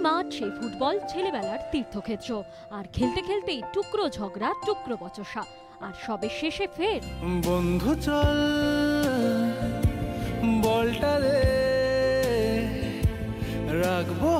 মাঠ, সেই ফুটবল ছেলেবেলার তীর্থক্ষেত্র। আর খেলতে খেলতেই টুকরো ঝগড়া, টুকরো বচসা, আর সবে শেষে ফের বন্ধু চল বলটা রে রাখবো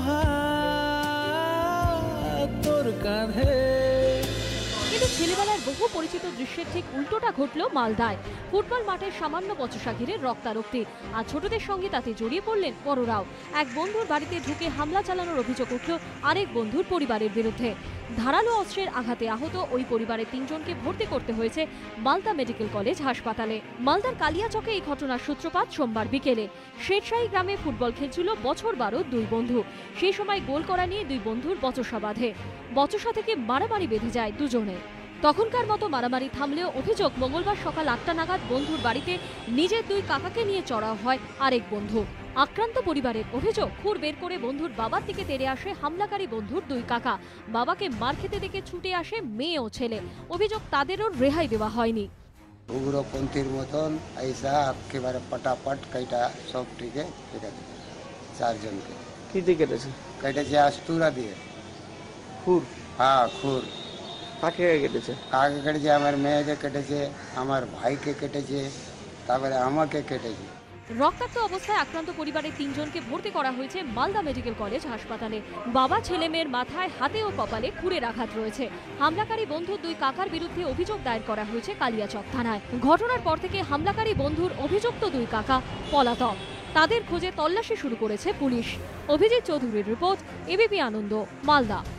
হাত তোর কাঁধে। কিন্তু ছেলেবেলার বহু পরিচিত দৃশ্যের ঠিক উল্টোটা ঘটল মালদায়। ফুটবল মাঠের সামান্য বচসা ঘিরে রক্তারক্তি, আর ছোটদের সঙ্গে তাতে জড়িয়ে পড়লেন বড়রাও। এক বন্ধুর বাড়িতে ঢুকে হামলা চালানোর অভিযোগ উঠল আরেক বন্ধুর পরিবারের বিরুদ্ধে। ধারালো অস্ত্রের আঘাতে আহত ওই পরিবারের 3 জনকে ভর্তি করতে হয়েছে মালদা মেডিকেল কলেজ হাসপাতালে। মালদার কালিয়াচকে এই ঘটনার সূত্রপাত সোমবার বিকেলে। শেরশাহী গ্রামে ফুটবল খেলছিল বছর 12 দুই বন্ধু। সেই সময় গোল করা নিয়ে দুই বন্ধুর বচসা বাঁধে। বচসা থেকে মারামারি বেঁধে যায় দুজনে। তখনকার মতো মারামারি থামলেও অভিযোগ, মঙ্গলবার সকাল 8টা নাগাদ বন্ধুর বাড়িতে নিজের 2 কাকাকে নিয়ে চড়াও হয় আরেক বন্ধু। আক্রান্ত পরিবারের অভিযোগ, খুর বের করে বন্ধুর বাবার দিকে তেড়ে আসে হামলাকারী বন্ধুর 2 কাকা। বাবাকে মার খেতে দেখে ছুটে আসে মেয়ে ও ছেলে। অভিযোগ, তাদেরও রেহাই দেওয়া হয়নি। উগ্রপন্থীর মতন ऐसा একেবারে পটাপট কাইটা সব দিকে কেটে দিল। 4 জনকে কি দিয়ে কেটেছে? কেটেছে আস্তুরা দিয়ে। খুর? হ্যাঁ, খুর। কাকে কেটেছে? কাকে কেটেছে? আমার মেয়েকে কেটেছে, আমার ভাইকে কেটেছে, তারপরে আমাকে কেটেছে। রক্তাক্ত অবস্থায় আক্রান্ত পরিবারের 3 জনকে ভর্তি করা হয়েছে মালদা মেডিকেল কলেজ হাসপাতালে। বাবা, ছেলে মেয়ের মাথায়, হাতে ও কপালে খুরের আঘাত রয়েছে। হামলাকারী বন্ধুর 2 কাকার বিরুদ্ধে অভিযোগ দায়ের করা হয়েছে কালিয়াচক থানায়। ঘটনার পর থেকে হামলাকারী বন্ধুর অভিযুক্ত 2 কাকা পলাতক। তাদের খোঁজে তল্লাশি শুরু করেছে পুলিশ। অভিজিৎ চৌধুরীর রিপোর্ট, এবিপি আনন্দ, মালদা।